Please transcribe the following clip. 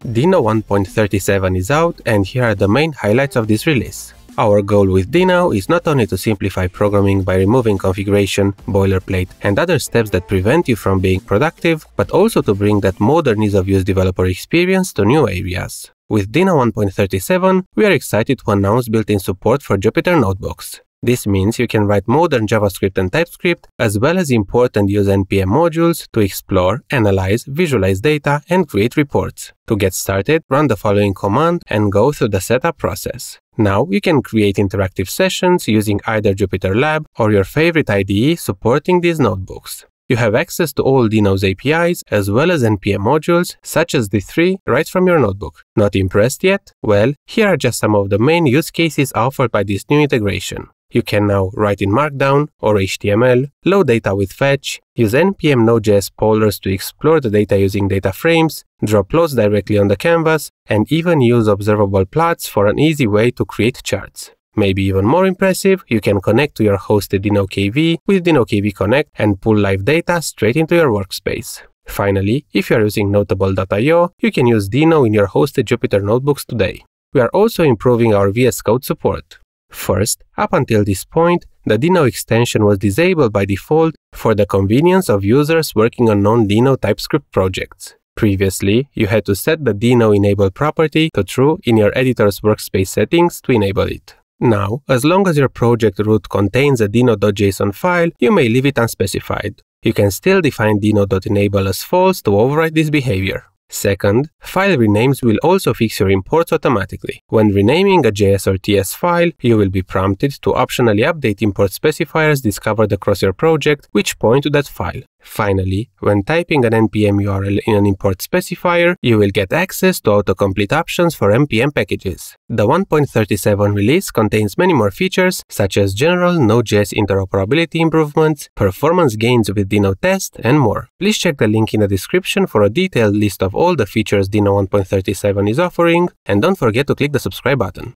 Deno 1.37 is out, and here are the main highlights of this release. Our goal with Deno is not only to simplify programming by removing configuration, boilerplate, and other steps that prevent you from being productive, but also to bring that modern ease-of-use developer experience to new areas. With Deno 1.37, we are excited to announce built-in support for Jupyter notebooks. This means you can write modern JavaScript and TypeScript, as well as import and use NPM modules to explore, analyze, visualize data, and create reports. To get started, run the following command and go through the setup process. Now you can create interactive sessions using either Jupyter Lab or your favorite IDE supporting these notebooks. You have access to all Deno's APIs as well as NPM modules, such as the 3, right from your notebook. Not impressed yet? Well, here are just some of the main use cases offered by this new integration. You can now write in Markdown or HTML, load data with fetch, use NPM Node.js pollers to explore the data using data frames, draw plots directly on the canvas, and even use observable plots for an easy way to create charts. Maybe even more impressive, you can connect to your hosted Deno KV with Deno KV Connect and pull live data straight into your workspace. Finally, if you are using Notable.io, you can use Deno in your hosted Jupyter notebooks today. We are also improving our VS Code support. First, up until this point, the Deno extension was disabled by default for the convenience of users working on non-Deno TypeScript projects. Previously, you had to set the Deno enable property to true in your editor's workspace settings to enable it. Now, as long as your project root contains a deno.json file, you may leave it unspecified. You can still define deno.enable as false to override this behavior. Second, file renames will also fix your imports automatically. When renaming a JS or TS file, you will be prompted to optionally update import specifiers discovered across your project, which point to that file. Finally, when typing an npm URL in an import specifier, you will get access to autocomplete options for npm packages. The 1.37 release contains many more features, such as general Node.js interoperability improvements, performance gains with Deno Test, and more. Please check the link in the description for a detailed list of all the features Deno 1.37 is offering, and don't forget to click the subscribe button.